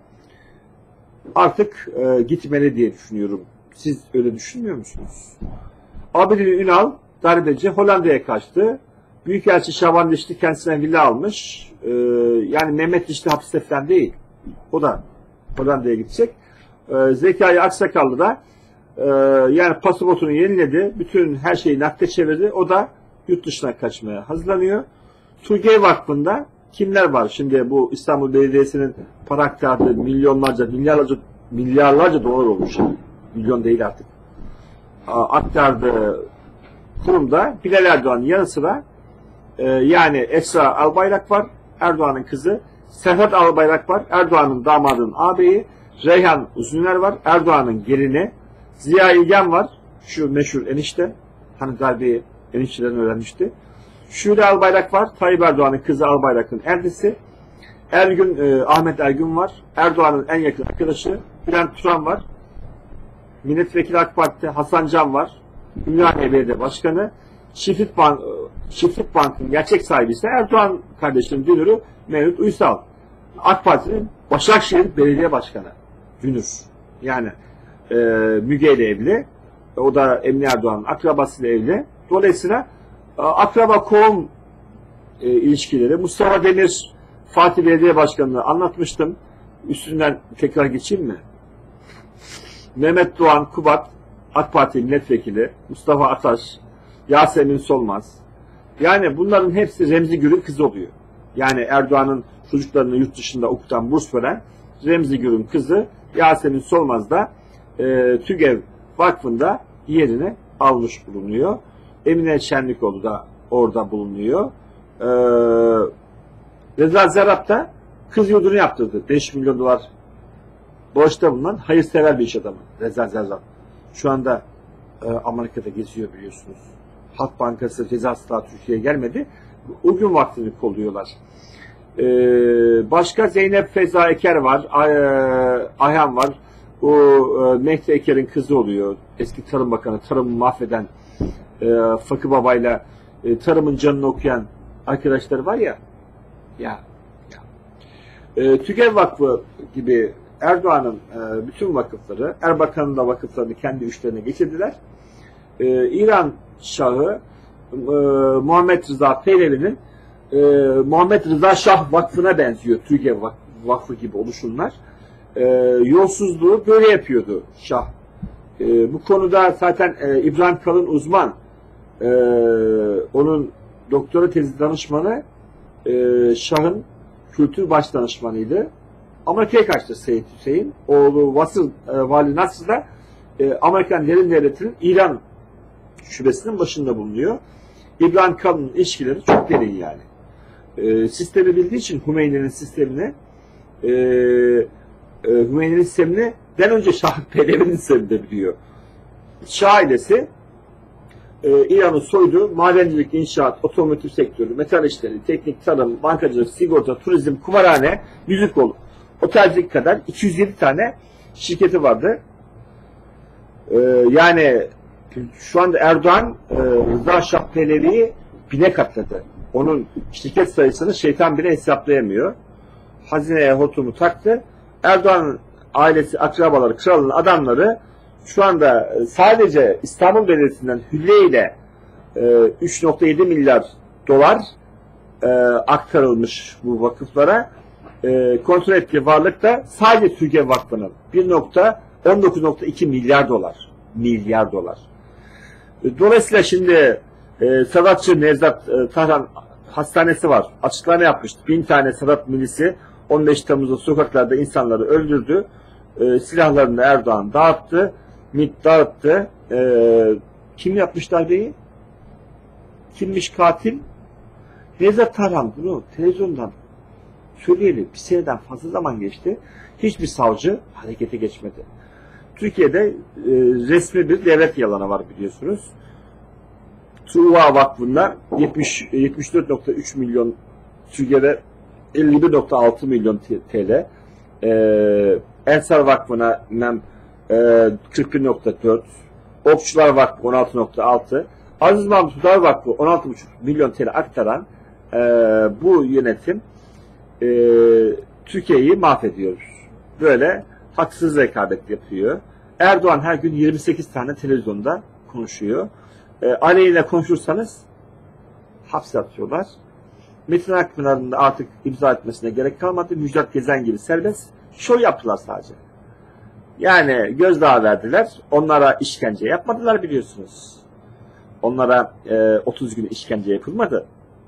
artık e, gitmeli diye düşünüyorum. Siz öyle düşünmüyor musunuz? Abidin Ünal darbeci Hollanda'ya kaçtı. Büyükelçi Şaban Dişli kendisine villa almış. E, yani Mehmet Dişli hapiste falan değil. O da Hollanda'ya gidecek. E, Zekai Aksakallı da Ee, yani pasaportunu yeniledi. Bütün her şeyi nakde çevirdi. O da yurt dışına kaçmaya hazırlanıyor. Turgay Vakfı'nda kimler var? Şimdi bu İstanbul Belediyesi'nin para aktardığı milyonlarca, milyarlarca, milyarlarca dolar olmuş. Milyon değil artık. Aktardığı kurumda Bilal Erdoğan'ın yanı sıra e, yani Esra Albayrak var. Erdoğan'ın kızı. Serhat Albayrak var. Erdoğan'ın damadının ağabeyi. Reyhan Uzuner var. Erdoğan'ın gelini. Ziya İlgen var. Şu meşhur enişte. Hani darbeyi eniştelerini öğrenmişti. Şule Albayrak var. Tayyip Erdoğan'ın kızı Albayrak'ın eldisi. Ergün, e, Ahmet Ergün var. Erdoğan'ın en yakın arkadaşı. Bülent Turan var. Milletvekili AK Parti'de Hasan Can var. Ümraniye Belediye Başkanı. Çiftlik, Bank, Çiftlik Bank'ın gerçek sahibi ise Erdoğan kardeşinin dünürü Mevlüt Uysal. AK Parti'nin Başakşehir Belediye Başkanı Günür. Yani e, Müge ile evli. O da Emine Erdoğan'ın akrabasıyla evli. Dolayısıyla e, akraba koğum e, ilişkileri. Mustafa Demir Fatih Belediye Başkanı'nı anlatmıştım. Üstünden tekrar geçeyim mi? Mehmet Doğan Kubat AK Parti milletvekili, Mustafa Ataş, Yasemin Solmaz. Yani bunların hepsi Remzi Gür'ün kızı oluyor. Yani Erdoğan'ın çocuklarını yurt dışında okutan, burs veren Remzi Gür'ün kızı Yasemin Solmaz da e, TÜGEV Vakfı'nda yerini almış bulunuyor. Emine Şenlikoğlu da orada bulunuyor. E, Reza Zarrab da kız yurdunu yaptırdı. beş milyon dolar borçta bulunan hayırsever bir iş adamı Reza Zarrab. Şu anda e, Amerika'da geziyor biliyorsunuz. Halk Bankası cezası daha Türkiye'ye gelmedi. O gün vaktini kolluyorlar. E, başka Zeynep Feza Eker var. Ay, e, Ayhan var. O e, Mehdi Eker'in kızı oluyor. Eski Tarım Bakanı, tarımı mahveden e, Fakı Baba'yla e, tarımın canını okuyan arkadaşları var ya. Ya. ya. E, TÜGEV Vakfı gibi Erdoğan'ın e, bütün vakıfları, Erbakan'ın da vakıflarını kendi üçlerine geçirdiler. E, İran Şahı e, Muhammed Rıza Pehlevi'nin e, Muhammed Rıza Şah Vakfı'na benziyor TÜGEV Vakfı gibi oluşumlar. E, yolsuzluğu böyle yapıyordu Şah. E, bu konuda zaten e, İbrahim Kalın uzman. E, onun doktora tezi danışmanı e, Şah'ın kültür baş danışmanıydı. Amerika'ya kaçtı Seyyid Hüseyin. Oğlu Vasıl e, Vali Nasr da e, Amerikan Derin Devleti'nin İran şubesinin başında bulunuyor. İbrahim Kalın'ın ilişkileri çok derin yani. E, sistemi bildiği için Hümeyni'nin sistemini e, e, Hümeyni'nin sistemini den önce Şah Pehlevi'nin sistemini de biliyor. Şah ailesi e, İran'ın soyduğu madencilik, inşaat, otomotiv sektörü, metal işleri, teknik, tarım, bankacılık, sigorta, turizm, kumarhane, müzik olu, otelcilik kadar iki yüz yedi tane şirketi vardı. Ee, yani şu anda Erdoğan e, Rıza Şah Pehlevi'yi bine katladı. Onun şirket sayısını şeytan bile hesaplayamıyor. Hazineye hortumu taktı. Erdoğan'ın ailesi, akrabaları, kralın adamları şu anda sadece İstanbul Belediyesi'nden hülle ile e, üç nokta yedi milyar dolar e, aktarılmış bu vakıflara. E, kontrol ettiği varlık da sadece TÜGEV Vakfı'nın on dokuz nokta iki milyar dolar. Milyar dolar. E, dolayısıyla şimdi e, Sadatçı Nevzat e, Tahran Hastanesi var. Açıklama yapmıştı. Bin tane Sadat milisi on beş Temmuz'da sokaklarda insanları öldürdü. E, silahlarını da Erdoğan dağıttı. MİT dağıttı. E, kim yapmış darbeyi? Kimmiş katil? Nevzat Tahran bunu televizyondan söyleyeli bir seneden fazla zaman geçti. Hiçbir savcı harekete geçmedi. Türkiye'de e, resmi bir devlet yalanı var biliyorsunuz. Tuğba Vakfı'nda yetmiş dört nokta üç milyon, Türkiye'de elli bir nokta altı milyon T L, e, Ensar Vakfı'na e, kırk bir nokta dört, Okçular Vakfı on altı nokta altı, Aziz Mahmut Hudar Vakfı on altı buçuk milyon T L aktaran e, bu yönetim e, Türkiye'yi mahvediyor. Böyle haksız rekabet yapıyor. Erdoğan her gün yirmi sekiz tane televizyonda konuşuyor. E, aleyhine konuşursanız hapse atıyorlar. Metin Akpınar'ın da artık imza etmesine gerek kalmadı. Müjdat Gezen gibi serbest. Şov yaptılar sadece. Yani gözdağı verdiler. Onlara işkence yapmadılar biliyorsunuz. Onlara e, otuz gün işkence yapılmadı.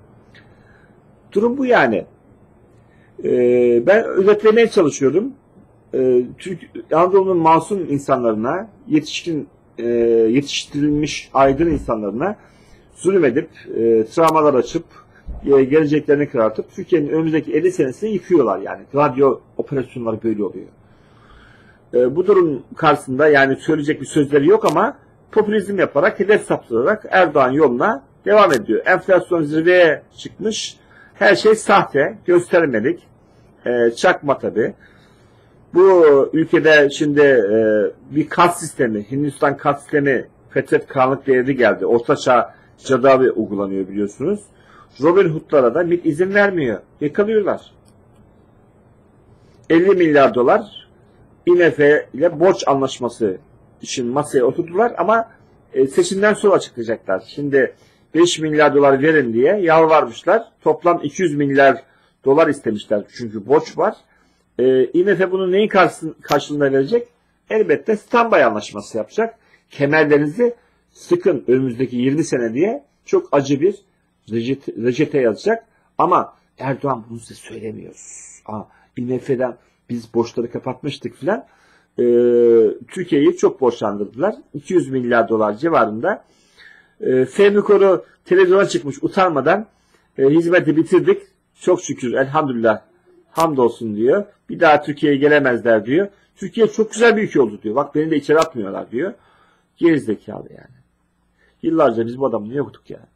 Durum bu yani. E, ben özetlemeye çalışıyorum. E, Türk Anadolu'nun masum insanlarına, yetişkin e, yetiştirilmiş aydın insanlarına zulmedip, e, travmalar açıp, e, geleceklerini karartıp Türkiye'nin önümüzdeki elli senesini yıkıyorlar yani. Radyo operasyonları böyle oluyor. E, bu durum karşısında yani söyleyecek bir sözleri yok ama popülizm yaparak, hedef saptırarak Erdoğan yoluna devam ediyor. Enflasyon zirveye çıkmış. Her şey sahte, göstermelik. E, çakma tabi. Bu ülkede şimdi e, bir kat sistemi, Hindistan kat sistemi, Fetret Karanlık Devri geldi. Ortaçağ cadavı uygulanıyor biliyorsunuz. Robin Hood'lara da MİT izin vermiyor. Yakalıyorlar. elli milyar dolar I M F ile borç anlaşması için masaya oturdular ama e, seçimden sonra açıklayacaklar. Şimdi beş milyar dolar verin diye yalvarmışlar. Toplam iki yüz milyar dolar istemişler çünkü borç var. E, I M F bunun neyin karşılığında verecek? Elbette standby anlaşması yapacak. Kemerlerinizi sıkın önümüzdeki yirmi sene diye çok acı bir reçete yazacak. Ama Erdoğan bunu size söylemiyoruz. Aa, I M F'den biz borçları kapatmıştık filan. Ee, Türkiye'yi çok borçlandırdılar. iki yüz milyar dolar civarında. Ee, Fehmi televizyona çıkmış utanmadan e, hizmeti bitirdik. Çok şükür elhamdülillah hamdolsun diyor. Bir daha Türkiye'ye gelemezler diyor. Türkiye çok güzel bir ülke oldu diyor. Bak beni de içeri atmıyorlar diyor. Gerizekalı yani. Yıllarca biz bu adamı niye okuduk ya?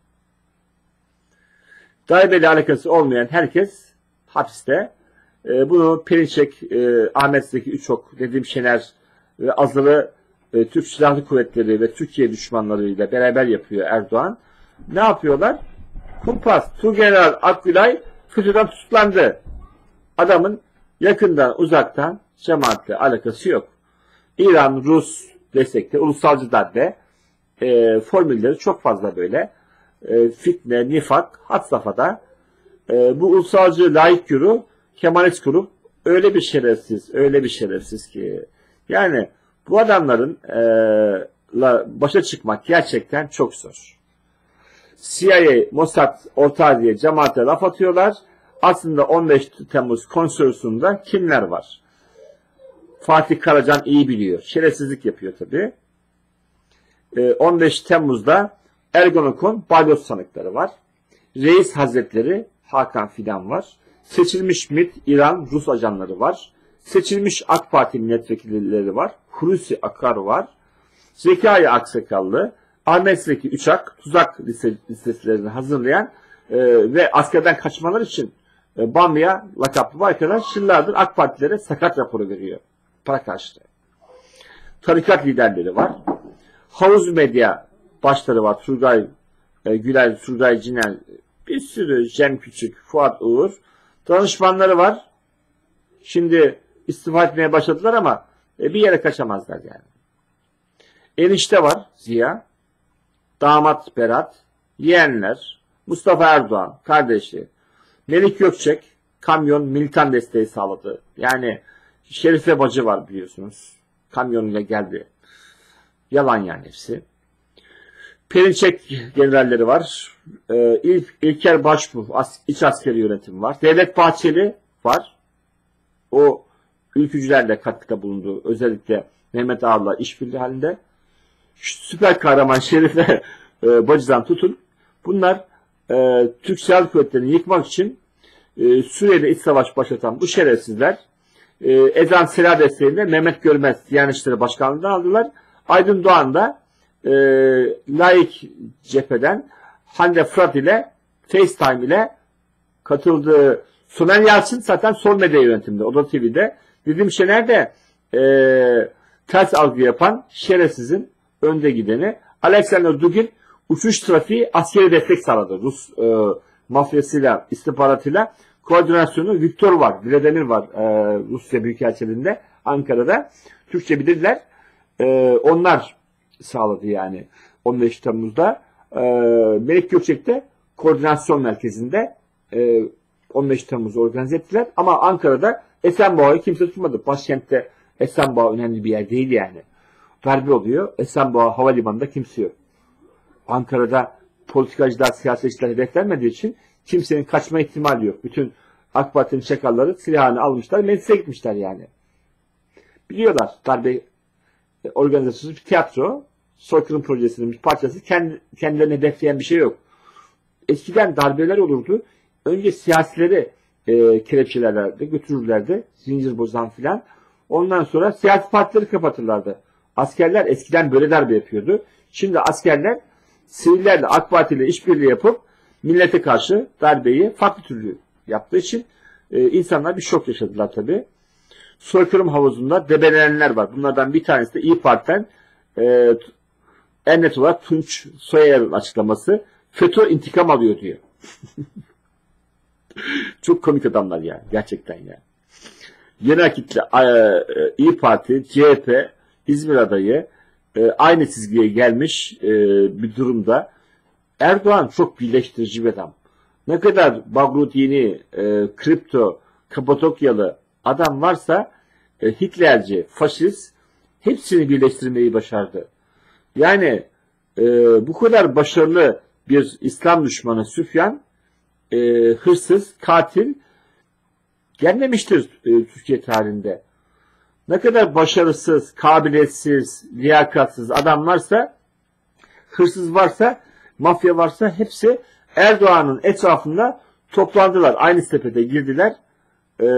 Darbeyle alakası olmayan herkes hapiste. E, bunu Perinçek, e, Ahmet Zeki Üçok, Nedim Şener ve azılı e, Türk Silahlı Kuvvetleri ve Türkiye düşmanlarıyla beraber yapıyor Erdoğan. Ne yapıyorlar? Kumpas, Tuğgeneral Akgülay FETÖ'den tutuklandı. Adamın yakından uzaktan cemaatle alakası yok. İran, Rus destekli, ulusalcı darbe e, formülleri çok fazla böyle. E, fitne, nifak, had safhada. E, bu ulusalcı laik yürü, Kemalist grup öyle bir şerefsiz, öyle bir şerefsiz ki. Yani bu adamların e, la başa çıkmak gerçekten çok zor. C I A, Mossad ortağı diye cemaate laf atıyorlar. Aslında on beş Temmuz konsorsiyumunda kimler var? Fatih Karacan iyi biliyor. Şerefsizlik yapıyor tabii. E, on beş Temmuz'da Ergonokon balyoz sanıkları var. Reis Hazretleri Hakan Fidan var. Seçilmiş M İ T, İran, Rus ajanları var. Seçilmiş AK Parti milletvekilleri var. Hulusi Akar var. Zekai Aksakallı, Ahmet Zeki Üçak, tuzak liste, listelerini hazırlayan e, ve askerden kaçmalar için e, Bamya lakaplı bu arkadaş yıllardır AK Partilere sakat raporu veriyor. Para karşılığı. Tarikat liderleri var. Havuz medya başları var. Turgay e, Gülay, Turgay Cinel, bir sürü Cem Küçük, Fuat Uğur. Danışmanları var. Şimdi istifa etmeye başladılar ama e, bir yere kaçamazlar yani. Enişte var Ziya, damat Berat, yeğenler, Mustafa Erdoğan, kardeşi, Melik Gökçek, kamyon militan desteği sağladı. Yani Şerife bacı var biliyorsunuz. Kamyonuyla geldi. Yalan yani hepsi. Perinçek generalleri var. Ee, İlk, İlker Başbuğ, as, iç askeri yönetim var. Devlet Bahçeli var. O ülkücülerle katkıda bulundu. Özellikle Mehmet Ağar'la işbirliği halinde. Şu süper kahraman Şerife e, bacıdan tutun. Bunlar e, Türk Silahlı Kuvvetleri'ni yıkmak için e, Suriye'de iç savaş başlatan bu şerefsizler e, ezan silah desteğinde Mehmet Görmez Diyanet İşleri Başkanlığı'ndan aldılar. Aydın Doğan da e, laik cepheden Hande Fırat ile FaceTime ile katıldığı. Soner Yalçın zaten sol medya yönetiminde. Oda T V'de. Nedim Şener de e, ters algı yapan şerefsizin önde gideni. Alexander Dugin uçuş trafiği askeri destek sağladı. Rus e, mafyasıyla, istihbaratıyla koordinasyonu. Viktor var, Vladimir var e, Rusya Büyükelçiliğinde Ankara'da. Türkçe bilirler. E, onlar sağladı yani on beş Temmuz'da. E, Melik Gökçek de koordinasyon merkezinde e, on beş Temmuz'u organize ettiler. Ama Ankara'da Esenboğa'yı kimse tutmadı. Başkentte Esenboğa önemli bir yer değil yani. Darbe oluyor. Esenboğa Havalimanı'nda kimse yok. Ankara'da politikacılar, siyasetçiler hedeflenmediği için kimsenin kaçma ihtimali yok. Bütün AK Parti'nin çakalları silahını almışlar, meclise gitmişler yani. Biliyorlar darbe organizasyonu bir tiyatro, soykırım projesinin bir parçası, kendi, kendilerini hedefleyen bir şey yok. Eskiden darbeler olurdu. Önce siyasileri e, kelepçelerlerdi, götürürlerdi, zincir bozan filan. Ondan sonra siyasi partileri kapatırlardı. Askerler eskiden böyle darbe yapıyordu. Şimdi askerler sivillerle AK Parti ile işbirliği yapıp millete karşı darbeyi farklı türlü yaptığı için e, insanlar bir şok yaşadılar tabii. Soykırım havuzunda debelenenler var. Bunlardan bir tanesi de İYİ Parti'den e, en net olarak Tunç Soyer'in açıklaması. FETÖ intikam alıyor diyor. Çok komik adamlar yani. Gerçekten yani. Yeni Akit'le e, İyi Parti, C H P, İzmir adayı e, aynı çizgiye gelmiş e, bir durumda. Erdoğan çok birleştirici bir adam. Ne kadar Bagrutini, e, kripto, Kapadokyalı adam varsa e, Hitlerci, faşist hepsini birleştirmeyi başardı. Yani e, bu kadar başarılı bir İslam düşmanı Süfyan e, hırsız, katil gelmemiştir e, Türkiye tarihinde. Ne kadar başarısız, kabiliyetsiz, liyakatsiz adam varsa, hırsız varsa, mafya varsa hepsi Erdoğan'ın etrafında toplandılar. Aynı sepete girdiler. E,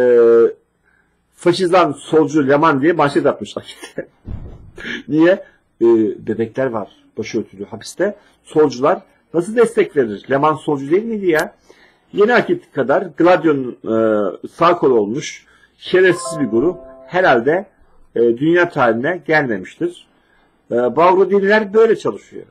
faşizan solcu Leman diye manşet atmışlar. Niye? E, bebekler var başörtülü hapiste. Solcular nasıl destek verir? Leman solcu değil miydi ya? Yeni Akit kadar Gladio'nun e, sağ kolu olmuş şerefsiz bir grup herhalde e, dünya tarihine gelmemiştir. E, Bavrudiniler böyle çalışıyor.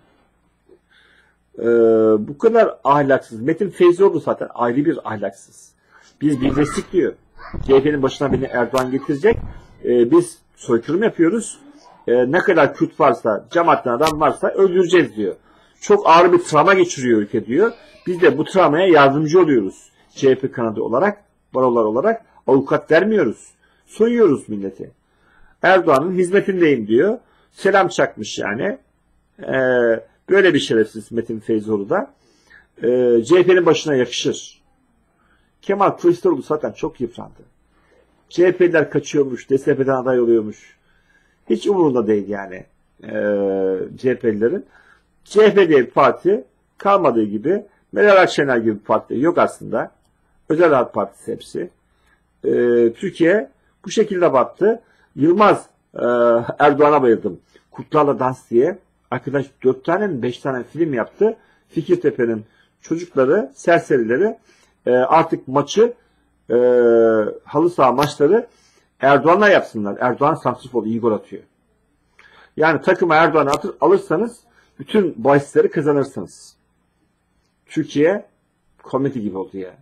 E, bu kadar ahlaksız. Metin Feyzioğlu zaten ayrı bir ahlaksız. Biz birleştik diyor. C H P'nin başına beni Erdoğan getirecek. E, biz soykırım yapıyoruz. E, ne kadar Kürt varsa, cemaatten adam varsa öldüreceğiz diyor. Çok ağır bir travma geçiriyor ülke diyor. Biz de bu travmaya yardımcı oluyoruz. C H P kanadı olarak, barolar olarak avukat vermiyoruz. Soyuyoruz milleti. Erdoğan'ın hizmetindeyim diyor. Selam çakmış yani. Ee, böyle bir şerefsiz Metin Feyzoğlu da. Ee, C H P'nin başına yakışır. Kemal Kılıçdaroğlu zaten çok yıprandı. C H P'liler kaçıyormuş, D S P'den aday oluyormuş. Hiç umurunda değil yani ee, C H P'lilerin. C H P diye bir parti kalmadığı gibi Meral Akşener gibi bir parti yok aslında. Özel Halk Partisi hepsi. Ee, Türkiye bu şekilde battı. Yılmaz e, Erdoğan'a bayıldım. Kurtlarla Dans diye. Arkadaş dört tane mi beş tane film yaptı. Fikirtepe'nin çocukları, serserileri e, artık maçı e, halı saha maçları Erdoğan'la yapsınlar. Erdoğan santrfor iyi gol atıyor. Yani takıma Erdoğan'ı alırsanız bütün bahisleri kazanırsınız. Türkiye komedi gibi oldu ya.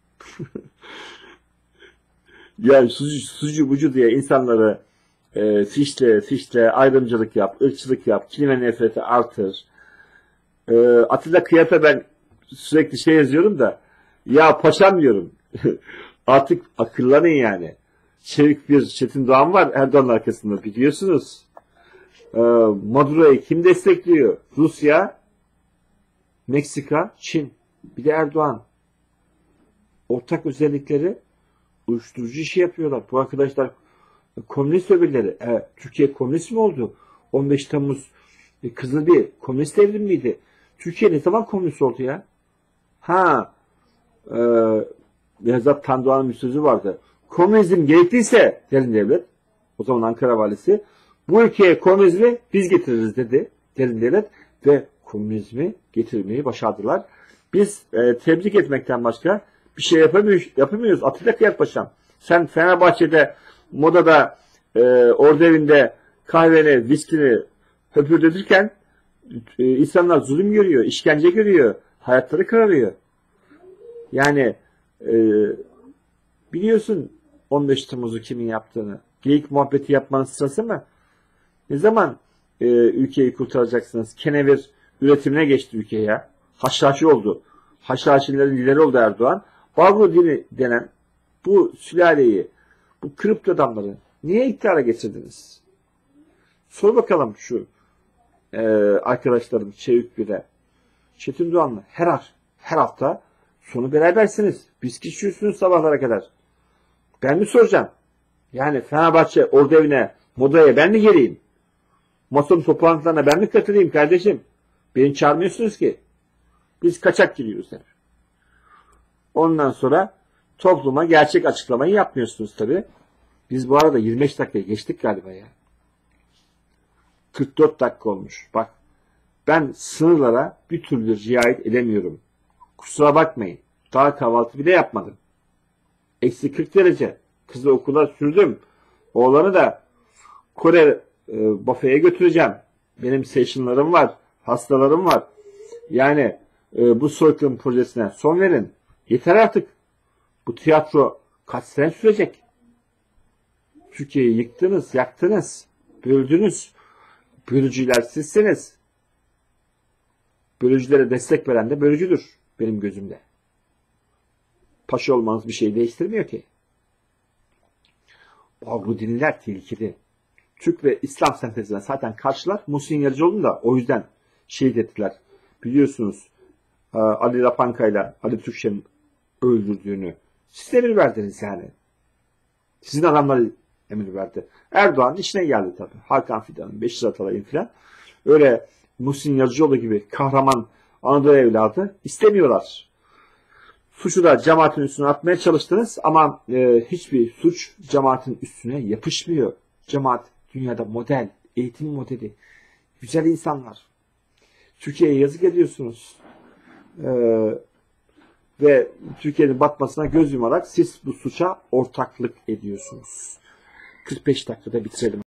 Yani sucu, sucu bucu diye insanları e, fişle, fişle ayrımcılık yap, ırkçılık yap, kin ve nefreti artır. E, Atilla Kıyaf'a ben sürekli şey yazıyorum da ya paşam diyorum. Artık akıllanın yani. Çevik bir Çetin Doğan var Erdoğan'ın arkasında biliyorsunuz. E, Maduro'yu kim destekliyor? Rusya, Meksika, Çin. Bir de Erdoğan. Ortak özellikleri uyuşturucu işi yapıyorlar. Bu arkadaşlar komünist öbürleri. E, Türkiye komünist mi oldu? on beş Temmuz e, Kızıl bir komünist devrim miydi? Türkiye ne zaman komünist oldu ya? Ha e, Behzat Tandoğan'ın bir sözü vardı. Komünizm gerekliyse derin devlet, o zaman Ankara valisi, bu ülkeye komünizmi biz getiririz dedi derin devlet ve komünizmi getirmeyi başardılar. Biz e, tebrik etmekten başka bir şey yapamıyoruz. yapamıyoruz. Atilla Kıyar Paşam. Sen Fenerbahçe'de, Moda'da, e, orada evinde kahveni, viskini höpürdetirken e, insanlar zulüm görüyor, işkence görüyor, hayatları kararıyor. Yani e, biliyorsun on beş Temmuz'u kimin yaptığını. Geyik muhabbeti yapmanın sırası mı? Ne zaman e, ülkeyi kurtaracaksınız? Kenevir üretimine geçti ülke ya. Haşhaşi oldu. Haşhaşilerin lideri oldu Erdoğan. Bavrudini denen bu sülaleyi, bu kripto adamları niye iktidara getirdiniz? Sor bakalım şu e, arkadaşlarım Çevik Bire, Çetin Doğan'la her, her hafta sonu berabersiniz. Viski içiyorsunuz sabahlara kadar. Ben mi soracağım? Yani Fenerbahçe orada evine, Moda'ya ben mi geleyim? Mason toplantılarına ben mi katılayım kardeşim? Beni çağırmıyorsunuz ki. Biz kaçak giriyoruz hep. Ondan sonra topluma gerçek açıklamayı yapmıyorsunuz tabi. Biz bu arada yirmi beş dakika geçtik galiba ya. kırk dört dakika olmuş. Bak ben sınırlara bir türlü riayet edemiyorum. Kusura bakmayın. Daha kahvaltı bile yapmadım. Eksi kırk derece. Kızı okula sürdüm. Oğlanı da Kore e, büfeye götüreceğim. Benim session'larım var. Hastalarım var. Yani e, bu soykırım projesine son verin. Yeter artık. Bu tiyatro kaç sene sürecek? Türkiye'yi yıktınız, yaktınız, böldünüz. Bölücüler sizsiniz. Bölücülere destek veren de bölücüdür benim gözümde. Paşa olmanız bir şey değiştirmiyor ki. Bu dinler tehlikeli. Türk ve İslam sentezine zaten karşılar. Muhsin Yazıcıoğlu'nu da o yüzden şehit ettiler. Biliyorsunuz Ali Rapanka ile Ali Türkçe'nin öldürdüğünü. Siz emir verdiniz yani. Sizin adamları emir verdi. Erdoğan işine geldi tabii. Hakan Fidan'ın, Beşir Atalay'ın filan. Öyle Muhsin Yazıcıoğlu gibi kahraman Anadolu evladı istemiyorlar. Suçu da cemaatin üstüne atmaya çalıştınız ama e, hiçbir suç cemaatin üstüne yapışmıyor. Cemaat dünyada model, eğitim modeli, güzel insanlar. Türkiye'ye yazık ediyorsunuz. Ee, ve Türkiye'nin batmasına göz yumarak siz bu suça ortaklık ediyorsunuz. kırk beş dakikada bitirelim.